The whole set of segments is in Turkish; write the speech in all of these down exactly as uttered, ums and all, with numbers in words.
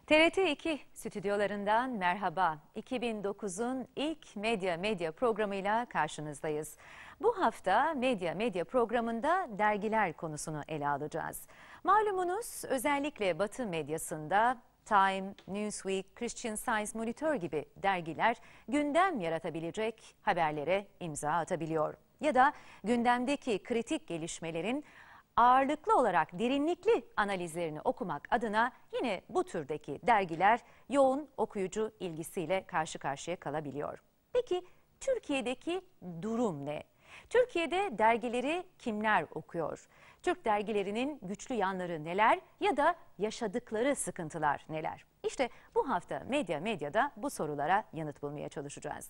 T R T iki stüdyolarından merhaba. iki bin dokuzun ilk Medya Medya programıyla karşınızdayız. Bu hafta Medya Medya programında dergiler konusunu ele alacağız. Malumunuz özellikle Batı medyasında Time, Newsweek, Christian Science Monitor gibi dergiler gündem yaratabilecek haberlere imza atabiliyor. Ya da gündemdeki kritik gelişmelerin ağırlıklı olarak derinlikli analizlerini okumak adına yine bu türdeki dergiler yoğun okuyucu ilgisiyle karşı karşıya kalabiliyor. Peki Türkiye'deki durum ne? Türkiye'de dergileri kimler okuyor? Türk dergilerinin güçlü yanları neler ya da yaşadıkları sıkıntılar neler? İşte bu hafta Medya Medya'da bu sorulara yanıt bulmaya çalışacağız.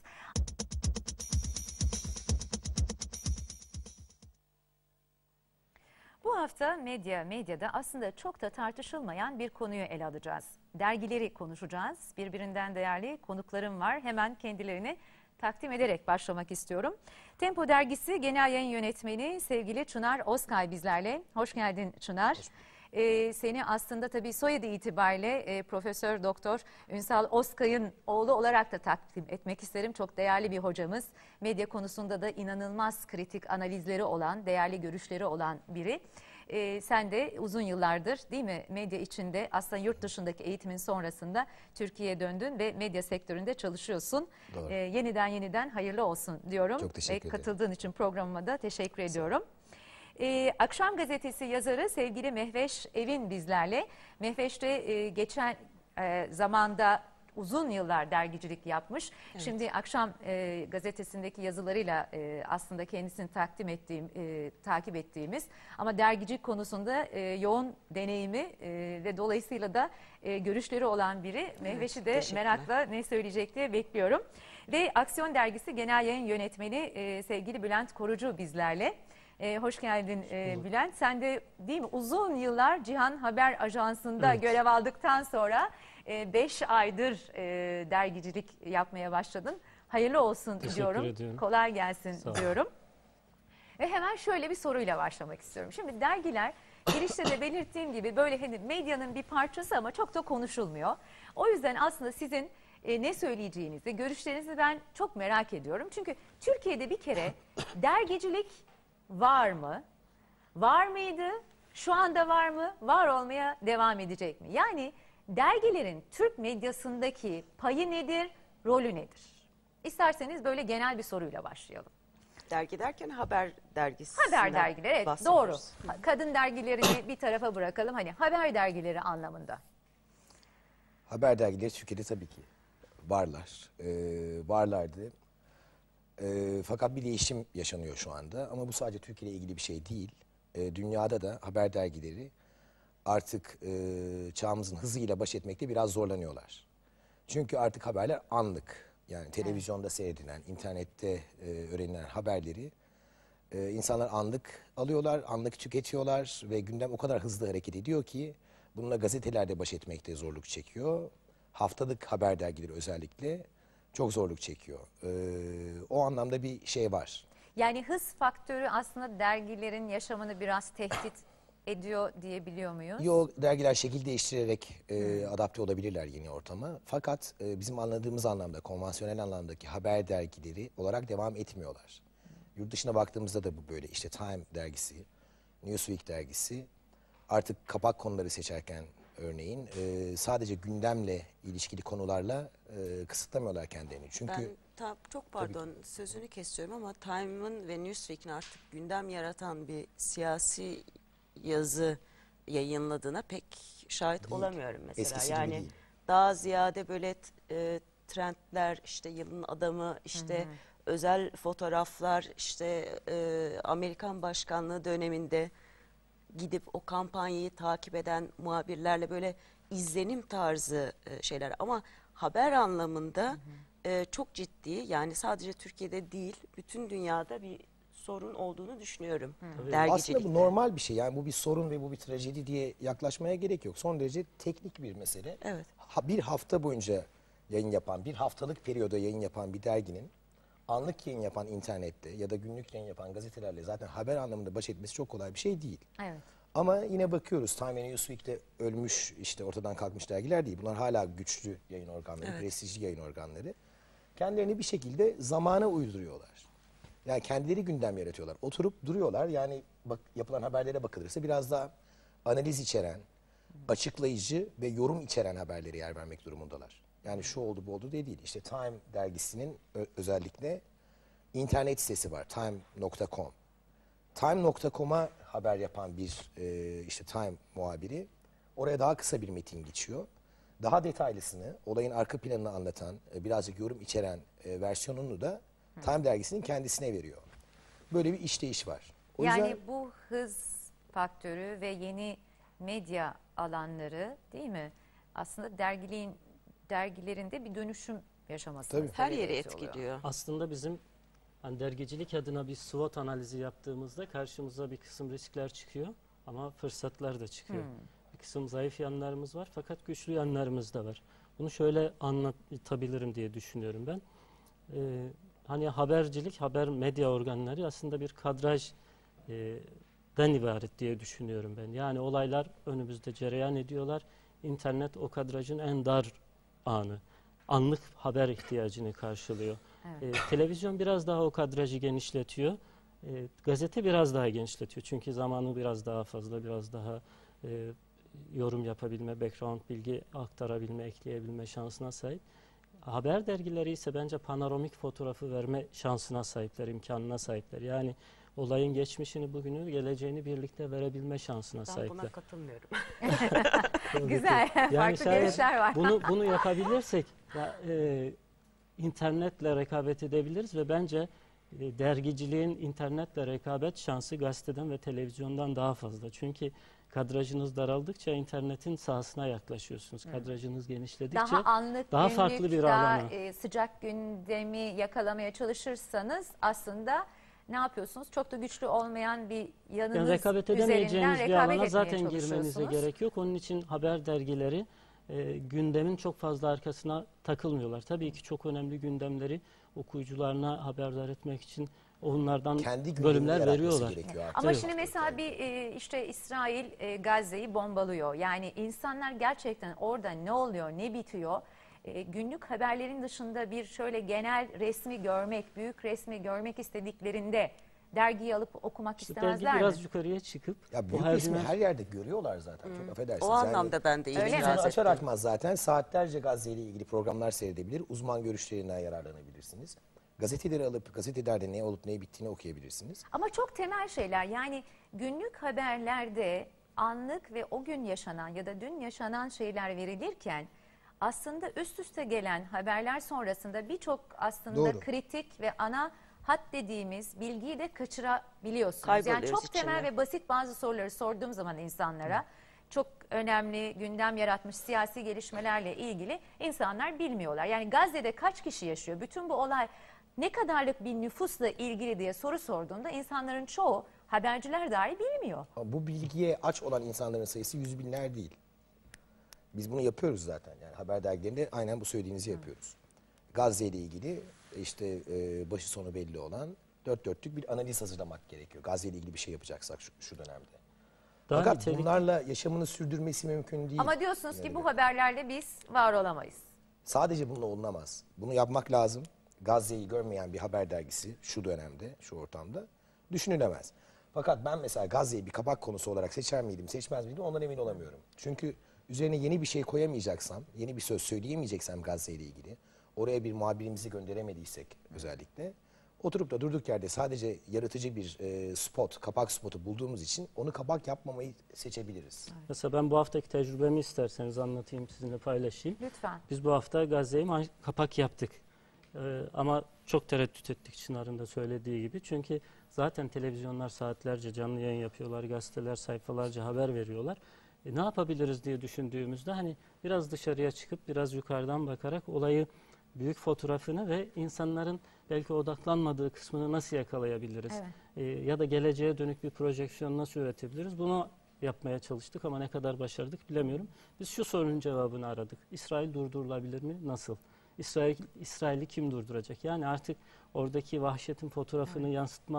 Bu hafta Medya Medya'da aslında çok da tartışılmayan bir konuyu ele alacağız. Dergileri konuşacağız. Birbirinden değerli konuklarım var. Hemen kendilerini takdim ederek başlamak istiyorum. Tempo Dergisi Genel Yayın Yönetmeni sevgili Çınar Özkay bizlerle. Hoş geldin Çınar. Hoş Ee, seni aslında tabii soyadı itibariyle e, Profesör Doktor Ünsal Özkay'ın oğlu olarak da takdim etmek isterim. Çok değerli bir hocamız. Medya konusunda da inanılmaz kritik analizleri olan, değerli görüşleri olan biri. Ee, sen de uzun yıllardır değil mi medya içinde, aslında yurt dışındaki eğitimin sonrasında Türkiye'ye döndün ve medya sektöründe çalışıyorsun. Ee, yeniden yeniden hayırlı olsun diyorum. Çok teşekkür ederim. Ve katıldığın için programıma da teşekkür ediyorum. Ee, Akşam Gazetesi yazarı sevgili Mehveş Evin bizlerle. Mehveş de e, geçen e, zamanda uzun yıllar dergicilik yapmış. Evet. Şimdi Akşam e, Gazetesi'ndeki yazılarıyla e, aslında kendisini takdim ettiğim, e, takip ettiğimiz ama dergicilik konusunda e, yoğun deneyimi e, ve dolayısıyla da e, görüşleri olan biri. Evet, Mehveş'i de merakla ne söyleyecek diye bekliyorum. Ve Aksiyon Dergisi Genel Yayın Yönetmeni e, sevgili Bülent Korucu bizlerle. Ee, hoş geldin e, Bülent. Sen de değil mi uzun yıllar Cihan Haber Ajansı'nda evet. görev aldıktan sonra beş e, aydır e, dergicilik yapmaya başladın. Hayırlı olsun Teşekkür diyorum. Ediyorum. Kolay gelsin diyorum. Ve hemen şöyle bir soruyla başlamak istiyorum. Şimdi dergiler girişte de belirttiğim gibi böyle hani medyanın bir parçası ama çok da konuşulmuyor. O yüzden aslında sizin e, ne söyleyeceğinizi, görüşlerinizi ben çok merak ediyorum. Çünkü Türkiye'de bir kere dergicilik var mı? Var mıydı? Şu anda var mı? Var olmaya devam edecek mi? Yani dergilerin Türk medyasındaki payı nedir? Rolü nedir? İsterseniz böyle genel bir soruyla başlayalım. Dergi derken haber dergisi. Haber dergileri, evet doğru. Kadın dergilerini bir tarafa bırakalım. Hani haber dergileri anlamında. Haber dergileri Türkiye'de tabii ki varlar. Ee, varlardı. E, fakat bir değişim yaşanıyor şu anda ama bu sadece Türkiye ile ilgili bir şey değil. E, dünyada da haber dergileri artık e, çağımızın hızıyla baş etmekte biraz zorlanıyorlar. Çünkü artık haberler anlık. Yani televizyonda evet. seyredilen, internette e, öğrenilen haberleri e, insanlar anlık alıyorlar, anlık tüketiyorlar ve gündem o kadar hızlı hareket ediyor ki bununla gazetelerde baş etmekte zorluk çekiyor. Haftalık haber dergileri özellikle çok zorluk çekiyor. Ee, o anlamda bir şey var. Yani hız faktörü aslında dergilerin yaşamını biraz tehdit ediyor diyebiliyor muyuz? Yok, dergiler şekil değiştirerek e, hmm. adapte olabilirler yeni ortama. Fakat e, bizim anladığımız anlamda, konvansiyonel anlamdaki haber dergileri olarak devam etmiyorlar. Hmm. Yurt dışına baktığımızda da bu böyle. İşte Time dergisi, Newsweek dergisi artık kapak konuları seçerken örneğin e, sadece gündemle ilişkili konularla e, kısıtlamıyorlar kendilerini. Çünkü ben ta, çok pardon sözünü kesiyorum ama Time'ın ve Newsweek'in artık gündem yaratan bir siyasi yazı yayınladığına pek şahit değil. Olamıyorum mesela. Eskisi yani değil. Daha ziyade böyle e, trendler, işte yılın adamı, işte hı hı. özel fotoğraflar, işte e, Amerikan başkanlığı döneminde gidip o kampanyayı takip eden muhabirlerle böyle izlenim tarzı e, şeyler ama haber anlamında hı hı. E, çok ciddi, yani sadece Türkiye'de değil bütün dünyada bir sorun olduğunu düşünüyorum. Aslında bu normal bir şey, yani bu bir sorun ve bu bir trajedi diye yaklaşmaya gerek yok. Son derece teknik bir mesele. Evet. Ha, bir hafta boyunca yayın yapan, bir haftalık periyoda yayın yapan bir derginin anlık yayın yapan internette ya da günlük yayın yapan gazetelerle zaten haber anlamında baş etmesi çok kolay bir şey değil. Evet. Ama yine bakıyoruz Time ve Newsweek'te ölmüş, işte ortadan kalkmış dergiler değil. Bunlar hala güçlü yayın organları, Evet. prestijli yayın organları. Kendilerini bir şekilde zamana uyduruyorlar. Yani kendileri gündem yaratıyorlar. Oturup duruyorlar. Yani bak, yapılan haberlere bakılırsa biraz daha analiz içeren, açıklayıcı ve yorum içeren haberlere yer vermek durumundalar. Yani şu oldu bu oldu diye değil. İşte Time dergisinin ö- özellikle internet sitesi var, time nokta com. time nokta com'a haber yapan bir e, işte Time muhabiri oraya daha kısa bir metin geçiyor. Daha detaylısını, olayın arka planını anlatan, e, birazcık yorum içeren e, versiyonunu da Time dergisinin kendisine veriyor. Böyle bir işleyiş var. O Yani yüzden bu hız faktörü ve yeni medya alanları değil mi? Aslında dergiliğin dergilerinde bir dönüşüm yaşaması. Tabii. Her yeri etkiliyor. Aslında bizim hani dergicilik adına bir SWOT analizi yaptığımızda karşımıza bir kısım riskler çıkıyor ama fırsatlar da çıkıyor. Hmm. Bir kısım zayıf yanlarımız var fakat güçlü yanlarımız da var. Bunu şöyle anlatabilirim diye düşünüyorum ben. Ee, hani habercilik, haber medya organları aslında bir kadraj e, den ibaret diye düşünüyorum ben. Yani olaylar önümüzde cereyan ediyorlar. İnternet o kadrajın en dar anı. Anlık haber ihtiyacını karşılıyor. Evet. Ee, televizyon biraz daha o kadrajı genişletiyor. Ee, gazete biraz daha genişletiyor. Çünkü zamanı biraz daha fazla, biraz daha e, yorum yapabilme, background bilgi aktarabilme, ekleyebilme şansına sahip. Haber dergileri ise bence panoramik fotoğrafı verme şansına sahipler, imkanına sahipler. Yani olayın geçmişini, bugünü, geleceğini birlikte verebilme şansına Ben sahipler. buna katılmıyorum. Tabii Güzel, ki. farklı şayet görüşler var. Bunu, bunu yapabilirsek ya, e, internetle rekabet edebiliriz ve bence e, dergiciliğin internetle rekabet şansı gazeteden ve televizyondan daha fazla. Çünkü kadrajınız daraldıkça internetin sahasına yaklaşıyorsunuz. Kadrajınız genişledikçe Daha anlık, daha günlük, farklı bir daha alana. e, sıcak gündemi yakalamaya çalışırsanız aslında ne yapıyorsunuz? Çok da güçlü olmayan bir yanınız Yani rekabet üzerinden edemeyeceğiniz bir rekabet alana etmeye zaten girmenize çalışıyorsunuz. gerek yok. Onun için haber dergileri e, gündemin çok fazla arkasına takılmıyorlar. Tabii ki çok önemli gündemleri okuyucularına haberdar etmek için onlardan kendi gündemini bölümler yaratması veriyorlar. gerekiyor artık. Ama Tabii. şimdi mesela bir e, işte İsrail e, Gazze'yi bombalıyor. Yani insanlar gerçekten orada ne oluyor, ne bitiyor? E, günlük haberlerin dışında bir şöyle genel resmi görmek, büyük resmi görmek istediklerinde dergiyi alıp okumak İşte dergi istemezler biraz mi? yukarıya çıkıp Ya bu büyük her resmi gün her yerde görüyorlar zaten. Çok affedersiniz. O Yani anlamda ben de Öyle mi? televizyonu itiraz açar ettim. açmaz zaten saatlerce Gazze ile ilgili programlar seyredebilir. Uzman görüşlerinden yararlanabilirsiniz. Gazeteleri alıp gazetelerde ne olup ne bittiğini okuyabilirsiniz. Ama çok temel şeyler, yani günlük haberlerde anlık ve o gün yaşanan ya da dün yaşanan şeyler verilirken aslında üst üste gelen haberler sonrasında birçok aslında Doğru. kritik ve ana hat dediğimiz bilgiyi de kaçırabiliyorsunuz. Yani Kayboluyoruz çok temel içine. ve basit bazı soruları sorduğum zaman insanlara çok önemli gündem yaratmış siyasi gelişmelerle ilgili insanlar bilmiyorlar. Yani Gazze'de kaç kişi yaşıyor? Bütün bu olay ne kadarlık bir nüfusla ilgili diye soru sorduğunda insanların çoğu, haberciler dahi bilmiyor. Ama bu bilgiye aç olan insanların sayısı yüz binler değil. Biz bunu yapıyoruz zaten. Yani haber dergilerinde aynen bu söylediğinizi yapıyoruz. Gazze ile ilgili işte e, başı sonu belli olan dört dörtlük bir analiz hazırlamak gerekiyor. Gazze ile ilgili bir şey yapacaksak şu, şu dönemde. daha Fakat nitelikli- bunlarla yaşamını sürdürmesi mümkün değil. Ama diyorsunuz ki Yine bu de. haberlerle biz var olamayız. Sadece bununla olunamaz. Bunu yapmak lazım. Gazze'yi görmeyen bir haber dergisi şu dönemde, şu ortamda düşünülemez. Fakat ben mesela Gazze'yi bir kapak konusu olarak seçer miydim, seçmez miydim ondan emin olamıyorum. Çünkü üzerine yeni bir şey koyamayacaksam, yeni bir söz söyleyemeyeceksem Gazze ile ilgili, oraya bir muhabirimizi gönderemediysek özellikle, oturup da durduk yerde sadece yaratıcı bir e, spot, kapak spotu bulduğumuz için onu kapak yapmamayı seçebiliriz. Mesela ben bu haftaki tecrübemi isterseniz anlatayım, sizinle paylaşayım. Lütfen. Biz bu hafta Gazze'yi man- kapak yaptık. Ee, ama çok tereddüt ettik Çınar'ın da söylediği gibi. Çünkü zaten televizyonlar saatlerce canlı yayın yapıyorlar, gazeteler sayfalarca haber veriyorlar. E, ne yapabiliriz diye düşündüğümüzde hani biraz dışarıya çıkıp biraz yukarıdan bakarak olayı büyük fotoğrafını ve insanların belki odaklanmadığı kısmını nasıl yakalayabiliriz? Evet. E, ya da geleceğe dönük bir projeksiyon nasıl üretebiliriz? Bunu yapmaya çalıştık ama ne kadar başardık bilemiyorum. Biz şu sorunun cevabını aradık. İsrail durdurulabilir mi? Nasıl? İsrail İsrail'i kim durduracak? Yani artık oradaki vahşetin fotoğrafını yansıtma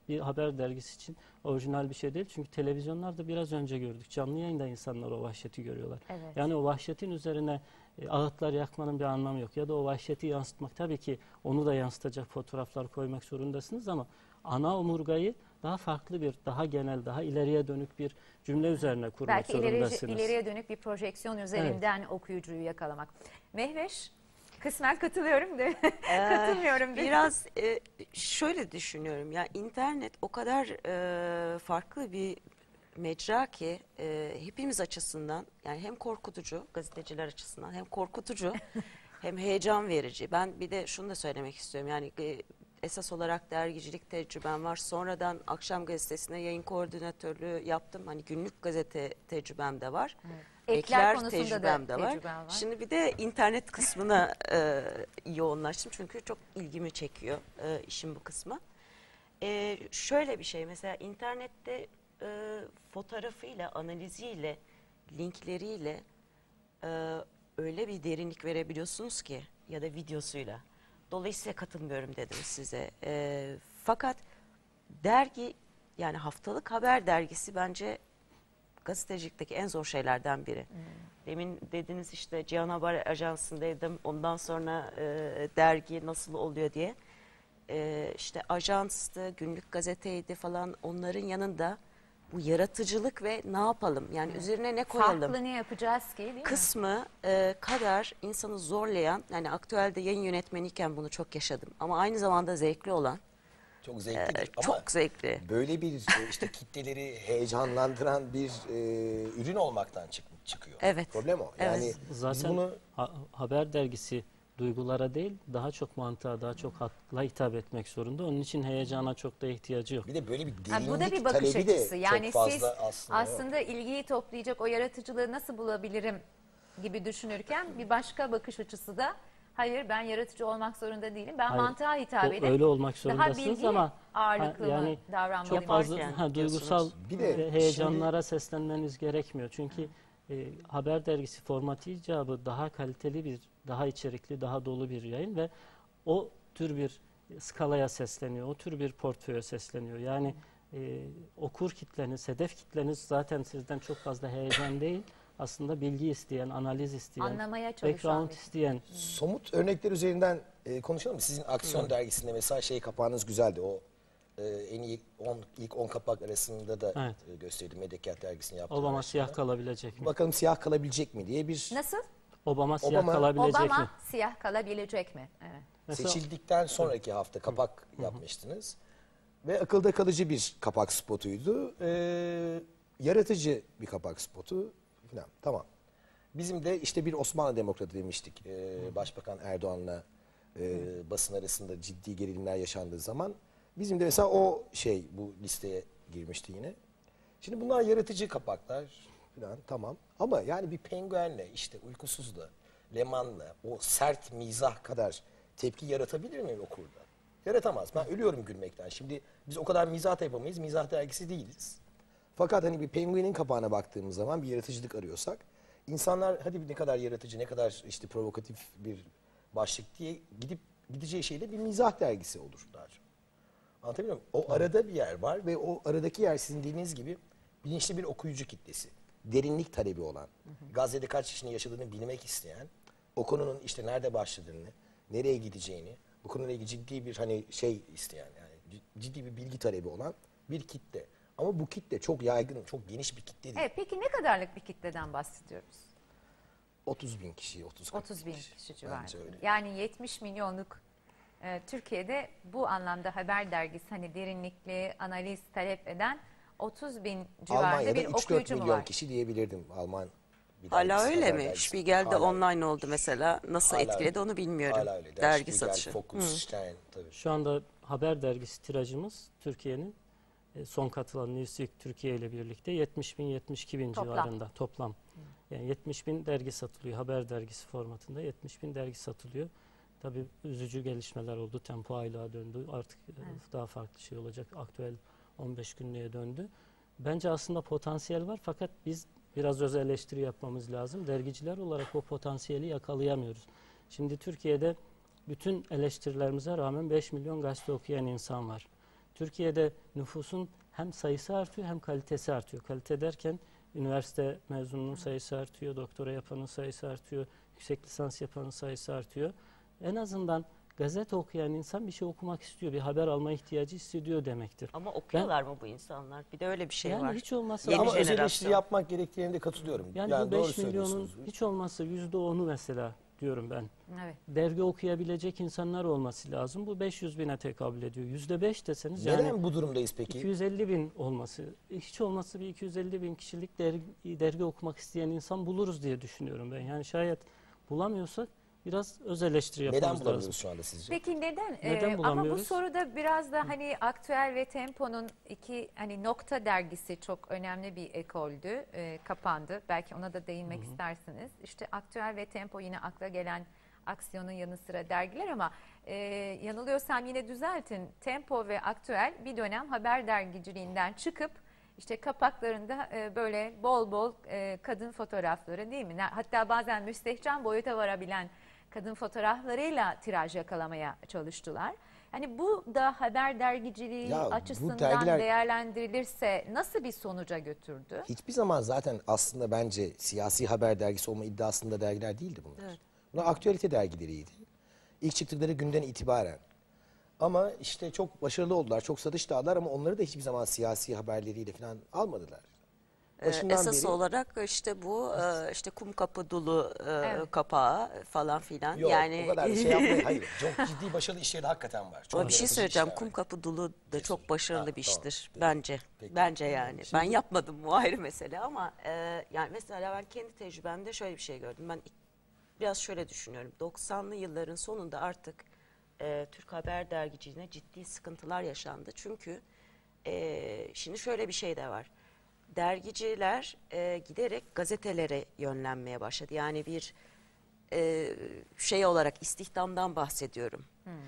bir haber dergisi için orijinal bir şey değil. Çünkü televizyonlarda biraz önce gördük. Canlı yayında insanlar o vahşeti görüyorlar. Evet. Yani o vahşetin üzerine e, ağıtlar yakmanın bir anlamı yok. Ya da o vahşeti yansıtmak, tabii ki onu da yansıtacak fotoğraflar koymak zorundasınız ama ana omurgayı daha farklı bir, daha genel, daha ileriye dönük bir cümle üzerine kurmak Belki zorundasınız. ileriye, ileriye dönük bir projeksiyon üzerinden okuyucuyu yakalamak. Mehveş, kısmen katılıyorum değil mi? Katılmıyorum değil mi? Biraz e, şöyle düşünüyorum ya, internet o kadar e, farklı bir mecra ki e, hepimiz açısından, yani hem korkutucu, gazeteciler açısından hem korkutucu hem heyecan verici. Ben bir de şunu da söylemek istiyorum, yani e, esas olarak dergicilik tecrübem var. Sonradan Akşam Gazetesi'ne yayın koordinatörlüğü yaptım. Hani günlük gazete tecrübem de var. Evet. Ekler, Ekler konusunda tecrübem da de var. tecrüben var. Şimdi bir de internet kısmına e, yoğunlaştım. Çünkü çok ilgimi çekiyor e, işin bu kısmı. E, şöyle bir şey, mesela internette e, fotoğrafıyla, analiziyle, linkleriyle e, öyle bir derinlik verebiliyorsunuz ki, ya da videosuyla. Dolayısıyla katılmıyorum dedim size. E, fakat dergi, yani haftalık haber dergisi bence gazetecilikteki en zor şeylerden biri. Hmm. Demin dediniz işte Cihan Haber Ajansı'ndaydım. Ondan sonra e, dergi nasıl oluyor diye. E, işte ajanstı, günlük gazeteydi falan, onların yanında bu yaratıcılık ve ne yapalım? Yani hmm. üzerine ne koyalım? Farklı ne yapacağız ki, değil mi? Kısmı e, kadar insanı zorlayan, yani aktüelde yayın yönetmeniyken bunu çok yaşadım. Ama aynı zamanda zevkli olan. Çok zevkli. Ee, ama çok zevkli. Böyle bir e, işte kitleleri heyecanlandıran bir e, ürün olmaktan çık, çıkıyor. Evet. Problem o. Evet. Yani biz Zaten bunu ha- haber dergisi duygulara değil, daha çok mantığa, daha çok hakla hitap etmek zorunda. Onun için heyecana çok da ihtiyacı yok. bir de böyle bir Ha, derinlik bu da bir bakış talebi de açısı. Yani çok fazla siz aslında. aslında ilgiyi toplayacak o yaratıcılığı nasıl bulabilirim gibi düşünürken bir başka bakış açısı da hayır, ben yaratıcı olmak zorunda değilim. Ben Hayır, mantığa hitap o edip öyle olmak daha zorundasınız bilgi ama ağırlıklı ha, yani mı davranmalıyım? çok fazla Yaparken ha, duygusal diyorsunuz. Bir de ve heyecanlara seslenmeniz gerekmiyor. Çünkü e, haber dergisi formatı icabı daha kaliteli bir, daha içerikli, daha dolu bir yayın ve o tür bir skalaya sesleniyor, o tür bir portföye sesleniyor. Yani e, okur kitleniz, hedef kitleniz zaten sizden çok fazla heyecan değil, aslında bilgi isteyen, analiz isteyen, Anlamaya çalışan background bir- isteyen. Somut örnekler üzerinden e, konuşalım mı? Sizin Aksiyon dergisinde mesela şey kapağınız güzeldi. O e, en iyi on, ilk on kapak arasında da Evet. e, gösterdi. Medyakent dergisini yaptı. Obama siyah kalabilecek mi? Bakalım siyah kalabilecek mi diye bir Nasıl? Obama siyah Obama- kalabilecek Obama mi? siyah kalabilecek mi? Evet. Mesela- seçildikten sonraki hafta kapak yapmıştınız. Ve akılda kalıcı bir kapak spotuydu. Ee, yaratıcı bir kapak spotu falan. Tamam. Bizim de işte bir Osmanlı demokratı demiştik. Ee, Başbakan Erdoğan'la e, basın arasında ciddi gerilimler yaşandığı zaman. Bizim de mesela o şey bu listeye girmişti yine. Şimdi bunlar yaratıcı kapaklar falan, tamam. Ama yani bir penguenle, işte uykusuzla, Leman'la o sert mizah kadar tepki yaratabilir mi okurda? Yaratamaz. Ben ölüyorum gülmekten. Şimdi biz o kadar mizah da yapamayız. Mizah dergisi değiliz. Fakat hani bir penguenin kapağına baktığımız zaman bir yaratıcılık arıyorsak, insanlar hadi ne kadar yaratıcı, ne kadar işte provokatif bir başlık diye gidip gideceği şeyle bir mizah dergisi olur daha çok. Anlatabiliyor muyum? O arada bir yer var ve o aradaki yer sizin dediğiniz gibi bilinçli bir okuyucu kitlesi. Derinlik talebi olan, Gazze'de kaç kişinin yaşadığını bilmek isteyen, o konunun işte nerede başladığını, nereye gideceğini, bu konuyla ilgili ciddi bir hani şey isteyen, yani ciddi bir bilgi talebi olan bir kitle. Ama bu kitle çok yaygın, çok geniş bir kitle değil. Evet, peki ne kadarlık bir kitleden bahsediyoruz? otuz bin kişi, otuz kırk otuz bin kişi civarında. Bence öyle. Yani yetmiş milyonluk e, Türkiye'de bu anlamda haber dergisi hani derinlikli analiz talep eden otuz bin civarında Almanya'da bir üç dört okuyucu mu milyon var? kişi diyebilirdim Alman. bir Hala dergisi, öyle haber mi? dergisi. Spiegel'de Hala öyle. online oldu mesela. Nasıl Hala etkiledi öyle. onu bilmiyorum. Hala öyle. Der Dergi Spiegel, satışı. Focus, Hı. Stern tabii. Şu anda haber dergisi tirajımız Türkiye'nin e, son katılan Newsweek Türkiye ile birlikte yetmiş bin yetmiş iki bin Toplam. civarında toplam. Yani yetmiş bin dergi satılıyor. Haber dergisi formatında yetmiş bin dergi satılıyor. Tabii üzücü gelişmeler oldu. Tempo aylığa döndü. Artık e, Evet. daha farklı şey olacak. Aktüel on beş günlüğe döndü. Bence aslında potansiyel var fakat biz biraz öz eleştiri yapmamız lazım. Dergiciler olarak o potansiyeli yakalayamıyoruz. Şimdi Türkiye'de bütün eleştirilerimize rağmen beş milyon gazete okuyan insan var. Türkiye'de nüfusun hem sayısı artıyor hem kalitesi artıyor. Kalite derken üniversite mezununun sayısı artıyor, doktora yapanın sayısı artıyor, yüksek lisans yapanın sayısı artıyor. En azından gazete okuyan insan bir şey okumak istiyor, bir haber alma ihtiyacı hissediyor demektir. Ama okuyorlar mı bu insanlar? Bir de öyle bir şey Yani var. hiç olmazsa Yeni Ama özel jenerasyon. eleştiri yapmak gerektiğine de katılıyorum. yani, Yani, bu doğru beş milyonun söylüyorsunuz. hiç olmazsa yüzde onu mesela diyorum ben. Evet. Dergi okuyabilecek insanlar olması lazım. Bu beş yüz bine tekabül ediyor. yüzde beş deseniz Neden yani bu durumdayız peki? iki yüz elli bin olması, hiç olmazsa bir iki yüz elli bin kişilik dergi, dergi okumak isteyen insan buluruz diye düşünüyorum ben. Yani şayet bulamıyorsak biraz öz eleştiri yapmamız Neden lazım. bulamıyoruz şu anda sizce? Peki neden? Neden Ee, ama bu bulamıyoruz? soruda biraz da hani Aktüel ve Tempo'nun iki hani Nokta dergisi çok önemli bir ekoldü, e, kapandı. Belki ona da değinmek Hı hı. istersiniz. İşte Aktüel ve Tempo yine akla gelen Aksiyon'un yanı sıra dergiler ama e, yanılıyorsam yine düzeltin. Tempo ve Aktüel bir dönem haber dergiciliğinden çıkıp işte kapaklarında e, böyle bol bol e, kadın fotoğrafları değil mi? Hatta bazen müstehcen boyuta varabilen kadın fotoğraflarıyla tiraj yakalamaya çalıştılar. Yani bu da haber dergiciliği Ya bu açısından dergiler- değerlendirilirse nasıl bir sonuca götürdü? Hiçbir zaman zaten aslında bence siyasi haber dergisi olma iddiasında dergiler değildi bunlar. Evet. Bunlar aktüelite dergileriydi. İlk çıktıkları günden itibaren. Ama işte çok başarılı oldular, çok satış da aldılar ama onları da hiçbir zaman siyasi haberleriyle falan almadılar. Ee, Başından esas beri- olarak işte bu e, işte Kumkapı Dulu e, Evet. kapağı falan filan. Yok, yani o kadar da şey yapmayın. Hayır, çok ciddi başarılı işleri de hakikaten var. Çok Ama bir şey yaratıcı söyleyeceğim. işler var. Kumkapı Dulu da çok başarılı Ha, bir tamam. iştir Peki. bence. Peki. Bence yani. Ben yapmadım, bu ayrı mesele ama e, yani mesela ben kendi tecrübemde şöyle bir şey gördüm. Ben biraz şöyle düşünüyorum. doksanlı yılların sonunda artık e, Türk haber dergiciliğine ciddi sıkıntılar yaşandı. Çünkü e, şimdi şöyle bir şey de var. Dergiciler e, giderek gazetelere yönlenmeye başladı. Yani bir e, şey olarak istihdamdan bahsediyorum.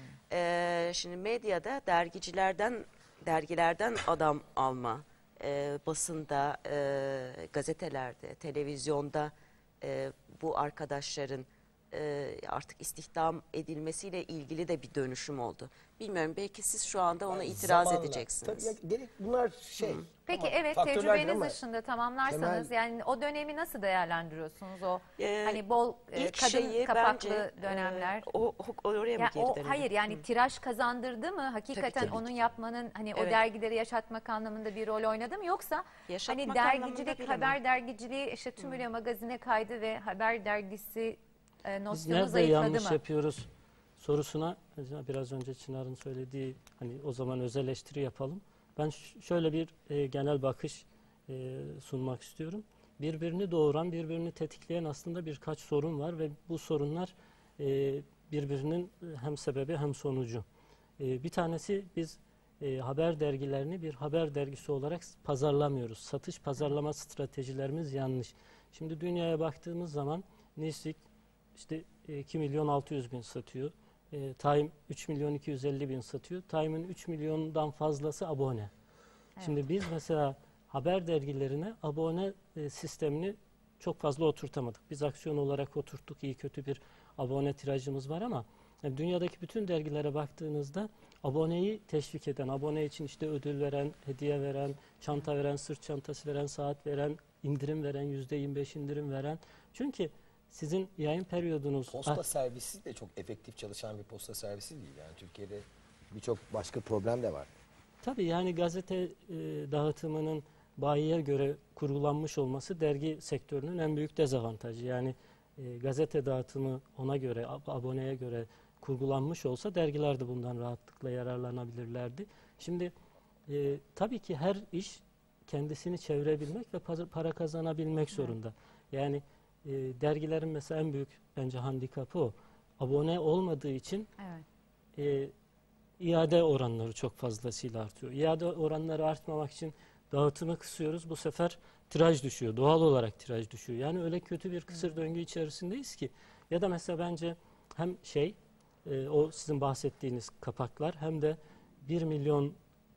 E, şimdi medyada dergicilerden, dergilerden adam alma, e, basında, e, gazetelerde, televizyonda e, bu arkadaşların e, artık istihdam edilmesiyle ilgili de bir dönüşüm oldu. Bilmiyorum, belki siz şu anda ona itiraz Zamanla- edeceksiniz. Tabii ya, gerek bunlar şey. Peki tamam, evet, faktörlerdir tecrübeniz ama dışında tamamlarsanız temel- yani o dönemi nasıl değerlendiriyorsunuz? O Ee, hani bol e, İlk kadın şeyi kapaklı bence, dönemler. e, o, o- oraya mı Ya geri o dönelim? hayır yani tiraj kazandırdı mı? Hakikaten Tabii ki. onun yapmanın hani o Evet. dergileri yaşatmak anlamında bir rol oynadı mı? Yoksa Yaşatmak hani anlamında dergicilik, bilemem. haber dergiciliği işte tümüyle magazine kaydı ve haber dergisi e, Biz nosyonu nerede zayıfladı yanlış mı? yapıyoruz sorusuna biraz önce Çınar'ın söylediği hani o zaman öz eleştiri yapalım. Ben ş- şöyle bir e, genel bakış e, sunmak istiyorum. Birbirini doğuran, birbirini tetikleyen aslında birkaç sorun var ve bu sorunlar e, birbirinin hem sebebi hem sonucu. E, bir tanesi biz e, haber dergilerini bir haber dergisi olarak pazarlamıyoruz. Satış pazarlama stratejilerimiz yanlış. Şimdi dünyaya baktığımız zaman Newsweek işte e, iki milyon altı yüz bin satıyor. E, Time üç milyon iki yüz elli bin satıyor. Time'ın üç milyondan fazlası abone. Şimdi biz mesela haber dergilerine abone e, sistemini çok fazla oturtamadık. Biz Aksiyon olarak oturttuk. İyi kötü bir abone tirajımız var ama yani dünyadaki bütün dergilere baktığınızda aboneyi teşvik eden, abone için işte ödül veren, hediye veren, çanta veren, sırt çantası veren, saat veren, indirim veren, yüzde yirmi beş indirim veren. Çünkü sizin yayın periyodunuz... posta Ah, servisi de çok efektif çalışan bir posta servisi değil. Yani Türkiye'de birçok başka problem de var. Tabii yani gazete e, dağıtımının bayiye göre kurgulanmış olması dergi sektörünün en büyük dezavantajı. Yani e, gazete dağıtımı ona göre, ab- aboneye göre kurgulanmış olsa dergiler de bundan rahatlıkla yararlanabilirlerdi. Şimdi e, tabii ki her iş kendisini çevirebilmek ve paz- para kazanabilmek zorunda. Yani e, dergilerin mesela en büyük bence handikapı o. Abone olmadığı için Evet. e, iade oranları çok fazlasıyla artıyor. İade oranları artmamak için dağıtımı kısıyoruz. Bu sefer tiraj düşüyor. Doğal olarak tiraj düşüyor. Yani öyle kötü bir kısır döngü içerisindeyiz ki. Ya da mesela bence hem şey e, o sizin bahsettiğiniz kapaklar hem de bir milyon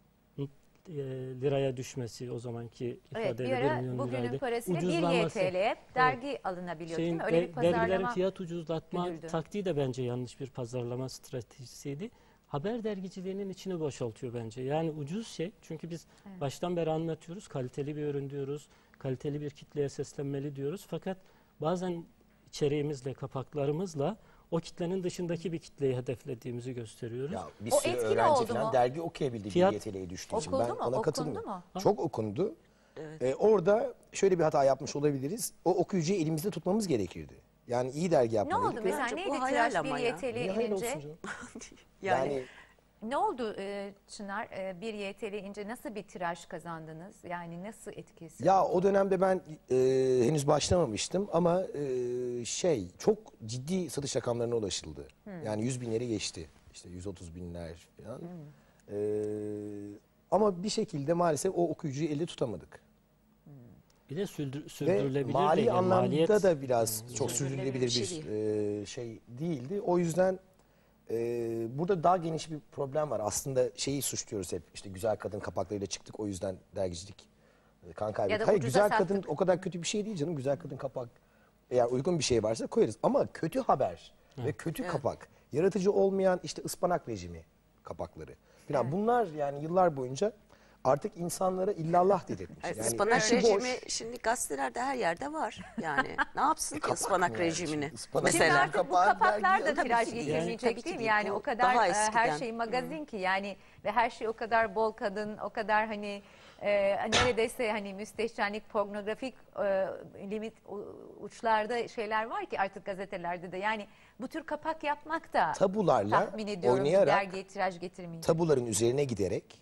e, liraya düşmesi o zamanki Evet, ifadeyle bir bir ara milyon bugünün liraydı. parasıyla bir Ucuzlanması. Y T L'ye dergi alınabiliyor Şeyin, değil mi? Öyle de- bir dergilerin pazarlama. fiyat ucuzlatma güdüldü. taktiği de bence yanlış bir pazarlama stratejisiydi. haber dergiciliğinin içini boşaltıyor bence. Yani ucuz şey. Çünkü biz evet. baştan beri anlatıyoruz. Kaliteli bir ürün diyoruz. Kaliteli bir kitleye seslenmeli diyoruz. Fakat bazen içeriğimizle, kapaklarımızla o kitlenin dışındaki bir kitleyi hedeflediğimizi gösteriyoruz. Ya bir O sürü etkili öğrenci oldu falan mu? dergi okuyabildi Fiyat- bir Y T L'ye düştüğü için. Okundu Ben mu? ona Okundu katılmıyorum. mu? Çok okundu. Evet. Ee, orada şöyle bir hata yapmış olabiliriz. O okuyucuyu elimizde tutmamız gerekirdi. Yani iyi dergi Ne yapmalıydık. oldu ve- mesela? Bence Neydi bu hayal tiraj ama bir ya. Y T L Niye hayal olsun inince? canım? Yani, Yani Ne oldu e, Çınar? E, bir Y T L ince nasıl bir tiraj kazandınız? Yani nasıl etkisi? ya o dönemde ben e, henüz başlamamıştım ama e, şey çok ciddi satış rakamlarına ulaşıldı. Yani yüz binleri geçti. İşte yüz otuz binler falan. E, ama bir şekilde maalesef o okuyucuyu elde tutamadık. Bir de sürdür, Ve sürdürülebilir mali değil. Yani anlamda maliyet- da biraz çok Sürdürülebilir sürdürülebilir bir bir e, şey değildi. O yüzden e, burada daha geniş bir problem var. Aslında şeyi suçluyoruz hep. İşte güzel kadın kapaklarıyla çıktık o yüzden dergicilik e, kan kaybettik. da Hayır ucuza güzel sattık. kadın o kadar kötü bir şey değil canım. Güzel kadın kapak eğer uygun bir şey varsa koyarız. Ama kötü haber ve kötü kapak, yaratıcı olmayan işte ıspanak rejimi kapakları falan bunlar yani yıllar boyunca artık insanlara illallah dedirtmiş. Ay, Yani ıspanak içi boş. rejimi şimdi gazetelerde her yerde var. Yani ne yapsın ki Kapak ıspanak mı yani rejimini? şimdi? Ispanak Şimdi Mesela. artık bu Kapağı kapaklar da dergi- tiraj Tabii ki. getirmeyecek Yani tabii ki değil mi? değil. Yani Bu o kadar daha e, her eskiden. şey magazin ki yani ve her şey o kadar bol kadın, o kadar hani e, neredeyse hani müstehcenlik, pornografik e, limit u- uçlarda şeyler var ki artık gazetelerde de yani bu tür kapak yapmak da Tabularla tahmin ediyorum bir oynayarak dergiye tiraj getirmeyecek. tabuların üzerine giderek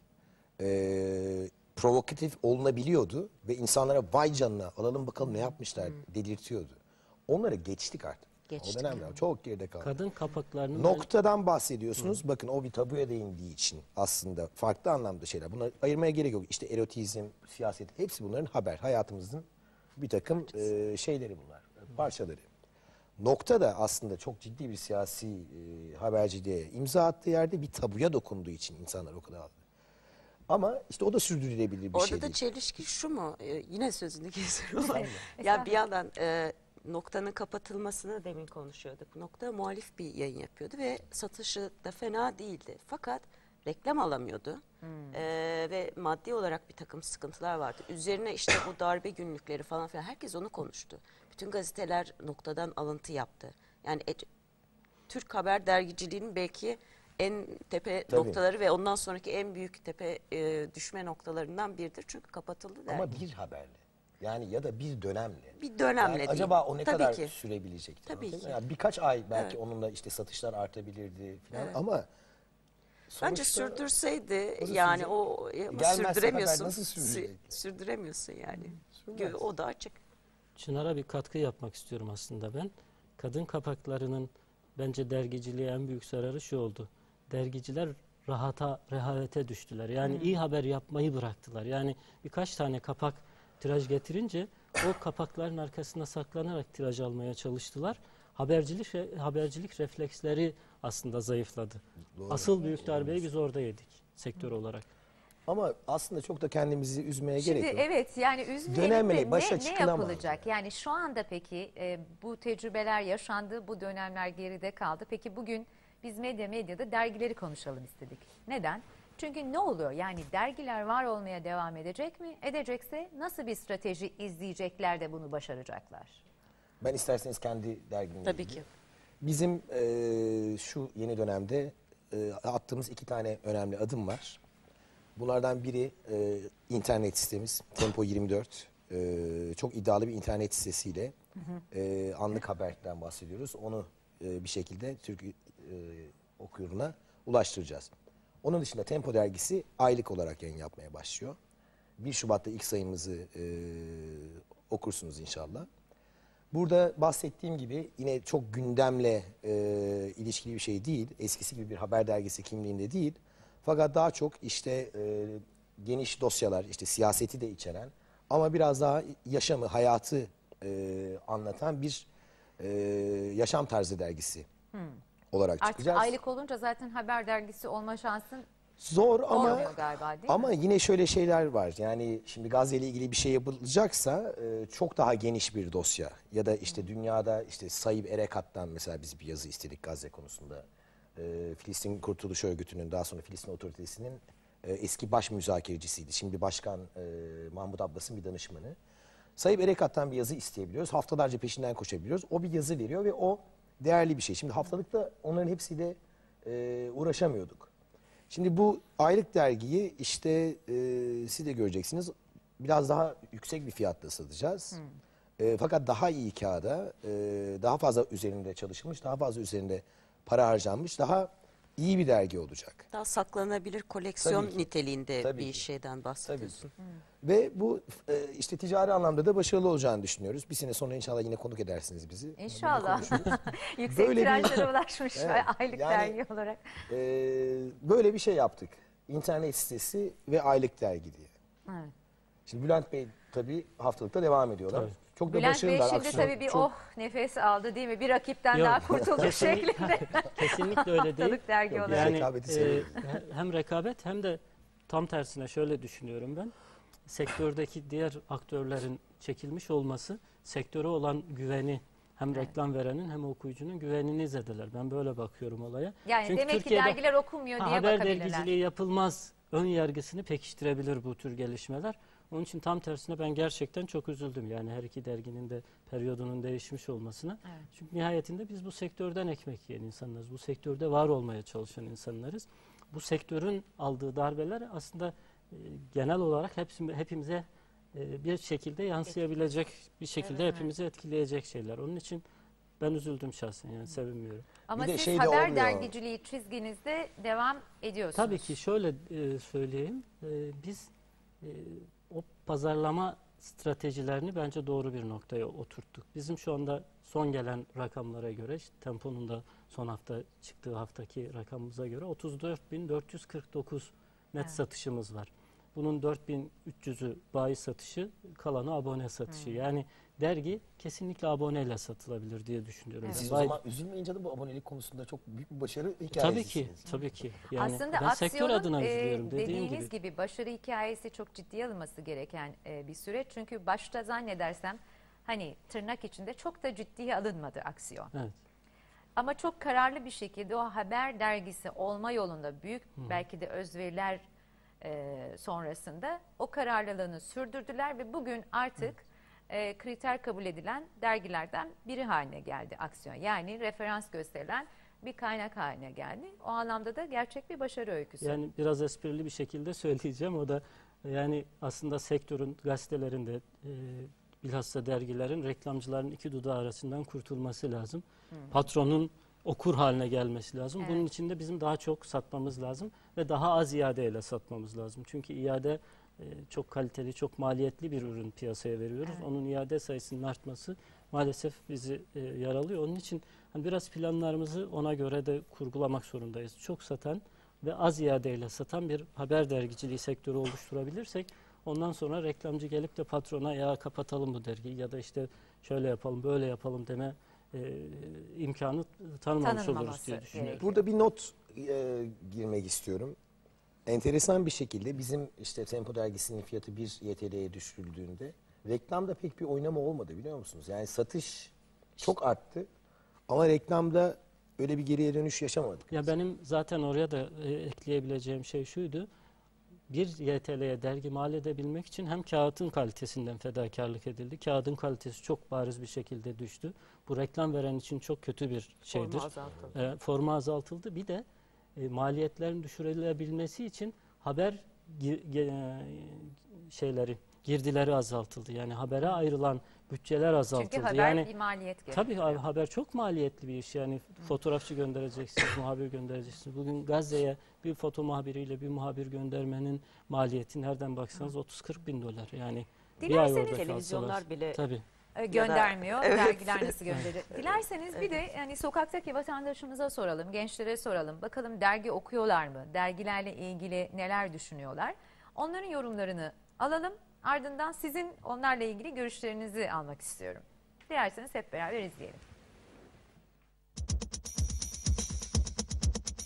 e, provokatif olunabiliyordu ve insanlara vay canına alalım bakalım ne yapmışlar dedirtiyordu. Onları geçtik artık. Geçtik O dönemler çok geride kaldı. Kadın kapaklarının Noktadan bahsediyorsunuz. Bakın o bir tabuya değindiği için aslında farklı anlamda şeyler. Bunları ayırmaya gerek yok. İşte erotizm, siyaset hepsi bunların haber. Hayatımızın bir takım e, şeyleri bunlar. Parçaları. Nokta da aslında çok ciddi bir siyasi e, haberciliğe imza attığı yerde bir tabuya dokunduğu için insanlar o kadar aldı. Ama işte o da sürdürülebilir bir Orada şey da değil. çelişki şu mu? Ee, yine sözünü kesiyorum. Evet, Ya bir yandan e, noktanın kapatılmasını demin konuşuyorduk. Nokta muhalif bir yayın yapıyordu ve satışı da fena değildi. Fakat reklam alamıyordu. Ee, ve maddi olarak bir takım sıkıntılar vardı. Üzerine işte bu darbe günlükleri falan filan herkes onu konuştu. Bütün gazeteler noktadan alıntı yaptı. Yani et, Türk haber dergiciliğinin belki en tepe Tabii. noktaları ve ondan sonraki en büyük tepe e, düşme noktalarından biridir. Çünkü kapatıldı dergi. Ama bir haberle. Yani ya da bir dönemle. Bir dönemle Yani değil. acaba o ne Tabii kadar ki. sürebilecekti? Tabii anladın mı? ki. Yani birkaç ay belki onunla işte satışlar artabilirdi falan Evet. ama Bence sonuçta sürdürseydi Nasıl yani sürecek? o ama Gelmezse haber sürdüremiyorsun. nasıl sürecek? Sü- sürdüremiyorsun yani. Sürmez. Gö- O da açık. Çınar'a bir katkı yapmak istiyorum aslında ben. Kadın kapaklarının bence dergiciliğe en büyük zararı şu oldu. Dergiciler rahata, rehavete düştüler. Yani iyi haber yapmayı bıraktılar. Yani birkaç tane kapak tiraj getirince o kapakların arkasına saklanarak tiraj almaya çalıştılar. Habercilik re- habercilik refleksleri aslında zayıfladı. Doğru. Asıl büyük darbeyi biz orada yedik sektör olarak. ama aslında çok da kendimizi üzmeye Şimdi gerek yok. evet yani üzmeyelim Dönemle de başa ne, ne çıkılamaz yapılacak? Yani şu anda peki e, bu tecrübeler yaşandı, bu dönemler geride kaldı. Peki bugün biz medya medyada dergileri konuşalım istedik. Neden? Çünkü ne oluyor? Yani dergiler var olmaya devam edecek mi? Edecekse nasıl bir strateji izleyecekler de bunu başaracaklar? Ben isterseniz kendi dergimle Tabii ilgili. ki. Bizim e, şu yeni dönemde e, attığımız iki tane önemli adım var. Bunlardan biri e, internet sitemiz Tempo yirmi dört. E, çok iddialı bir internet sitesiyle e, anlık haberden bahsediyoruz. Onu e, bir şekilde Türk e, okuyuruna ulaştıracağız. Onun dışında Tempo dergisi aylık olarak yayın yapmaya başlıyor. bir Şubat'ta ilk sayımızı e, okursunuz inşallah. Burada bahsettiğim gibi yine çok gündemle e, ilişkili bir şey değil. Eskisi gibi bir haber dergisi kimliğinde değil. Fakat daha çok işte e, geniş dosyalar, işte siyaseti de içeren ama biraz daha yaşamı, hayatı e, anlatan bir e, yaşam tarzı dergisi olarak Artık çıkacağız. aylık olunca zaten haber dergisi olma şansın Zor ama olmuyor galiba değil mi? ama yine şöyle şeyler var. Yani şimdi Gazze ile ilgili bir şey yapılacaksa e, çok daha geniş bir dosya ya da işte dünyada işte Saib Erekat'tan mesela biz bir yazı istedik Gazze konusunda e, Filistin Kurtuluş Örgütü'nün, daha sonra Filistin Otoritesi'nin e, eski baş müzakerecisiydi. Şimdi Başkan e, Mahmut Abbas'ın bir danışmanı. Sayın Erekat'tan bir yazı isteyebiliyoruz. Haftalarca peşinden koşabiliyoruz. O bir yazı veriyor ve o değerli bir şey. Şimdi haftalıkta onların hepsiyle e, uğraşamıyorduk. Şimdi bu aylık dergiyi işte e, siz de göreceksiniz. Biraz daha yüksek bir fiyatla satacağız. Hmm. E, fakat daha iyi kağıda, e, daha fazla üzerinde çalışılmış, daha fazla üzerinde para harcanmış, daha iyi bir dergi olacak. Daha saklanabilir koleksiyon Tabii ki. niteliğinde Tabii bir ki. şeyden bahsediyorsun. Ve bu e, işte ticari anlamda da başarılı olacağını düşünüyoruz. Bir sene sonra inşallah yine konuk edersiniz bizi. İnşallah. Yüksek Böyle bir- tirajlara ulaşmış Evet, aylık yani- dergi olarak. E, böyle bir şey yaptık. İnternet sitesi ve aylık dergi diye. Evet. Şimdi Bülent Bey tabii haftalıkta devam ediyorlar. Tabii. Çok da Bülent Bey başarılılar. şimdi Akşam tabii bir çok- oh nefes aldı değil mi? Bir rakipten Yok. daha kurtulduk şeklinde. Kesinlikle öyle değil. Haftalık dergi Yok, olarak. yani- Yani Rekabeti e, seviyorum. he- hem rekabet hem de tam tersine şöyle düşünüyorum ben. Sektördeki diğer aktörlerin çekilmiş olması sektöre olan güveni hem Evet. reklam verenin hem okuyucunun güvenini zedeler. Ben böyle bakıyorum olaya. Yani Çünkü demek Türkiye'de ki dergiler okumuyor ha, diye haber bakabilirler. dergiciliği yapılmaz ön yargısını pekiştirebilir bu tür gelişmeler. Onun için tam tersine ben gerçekten çok üzüldüm. Yani her iki derginin de periyodunun değişmiş olmasına. Evet. Çünkü nihayetinde biz bu sektörden ekmek yiyen insanlarız. Bu sektörde var olmaya çalışan insanlarız. Bu sektörün aldığı darbeler aslında e, genel olarak hepsi, hepimize e, bir şekilde yansıyabilecek, bir şekilde Evet, hepimizi etkileyecek şeyler. Onun için ben üzüldüm şahsen, yani sevinmiyorum. Ama Bir de siz şey de haber olmuyor. dergiciliği çizginizde devam ediyorsunuz. Tabii ki şöyle e, söyleyeyim, e, biz e, o pazarlama stratejilerini bence doğru bir noktaya oturttuk. Bizim şu anda son gelen rakamlara göre, işte Tempo'nun da son hafta çıktığı haftaki rakamımıza göre otuz dört bin dört yüz kırk dokuz net Evet. satışımız var. Bunun dört bin üç yüzü bayi satışı, kalanı abone satışı. Hmm. Yani dergi kesinlikle aboneyle satılabilir diye düşünüyorum. Evet. ben. Siz o Bayi- zaman üzülmeyin canım, bu abonelik konusunda çok büyük bir başarı Tabii ki, hikayesisiniz. tabii ki. Yani Aslında ben sektör aksiyonun adına e, üzülüyorum dediğim dediğiniz gibi. gibi. başarı hikayesi çok ciddiye alınması gereken e, bir süreç. Çünkü başta zannedersem hani tırnak içinde çok da ciddiye alınmadı aksiyon. Evet. Ama çok kararlı bir şekilde o haber dergisi olma yolunda büyük belki de özveriler e, sonrasında o kararlılığını sürdürdüler ve bugün artık e, kriter kabul edilen dergilerden biri haline geldi aksiyon. Yani referans gösterilen bir kaynak haline geldi. O anlamda da gerçek bir başarı öyküsü. Yani biraz esprili bir şekilde söyleyeceğim. O da yani aslında sektörün, gazetelerinde e, bilhassa dergilerin, reklamcıların iki dudağı arasından kurtulması lazım. Patronun okur haline gelmesi lazım. Evet. Bunun için de bizim daha çok satmamız lazım ve daha az iadeyle satmamız lazım. Çünkü iade e, çok kaliteli, çok maliyetli bir ürün piyasaya veriyoruz. Evet. Onun iade sayısının artması maalesef bizi e, yaralıyor. Onun için hani biraz planlarımızı ona göre de kurgulamak zorundayız. Çok satan ve az iadeyle satan bir haber dergiciliği sektörü oluşturabilirsek ondan sonra reklamcı gelip de patrona ya kapatalım bu dergiyi ya da işte şöyle yapalım böyle yapalım deme e, imkanı tanımamış oluruz Tanınmaması diye düşünüyorum. gerekiyor. Burada bir not e, girmek istiyorum. Enteresan bir şekilde bizim işte Tempo dergisinin fiyatı bir Y T L'ye düşürüldüğünde reklamda pek bir oynama olmadı, biliyor musunuz? Yani satış çok arttı ama reklamda öyle bir geriye dönüş yaşamadık. Ya benim zaten oraya da e, ekleyebileceğim şey şuydu. Bir Y T L'ye dergi mal edebilmek için hem kağıtın kalitesinden fedakarlık edildi. Kağıdın kalitesi çok bariz bir şekilde düştü. Bu reklam veren için çok kötü bir şeydir. Formu azaltıldı. E, formu azaltıldı. Bir de e, maliyetlerin düşürülebilmesi için haber gi- ge- şeyleri, girdileri azaltıldı. Yani habere ayrılan bütçeler azaltıldı. Çünkü haber yani bir maliyet gerekiyor. tabii ha- haber çok maliyetli bir iş. Yani fotoğrafçı göndereceksiniz, muhabir göndereceksiniz. Bugün Gazze'ye bir foto muhabiriyle bir muhabir göndermenin maliyeti nereden baksanız otuz kırk bin dolar. Yani bir ay Dilerseniz orada Televizyonlar kalsalar. bile Tabii. E, göndermiyor. Evet. Dergiler nasıl gönderir? Dilerseniz bir de yani sokaktaki vatandaşımıza soralım, gençlere soralım. Bakalım dergi okuyorlar mı? Dergilerle ilgili neler düşünüyorlar? Onların yorumlarını alalım. Ardından sizin onlarla ilgili görüşlerinizi almak istiyorum. Dilerseniz hep beraber izleyelim.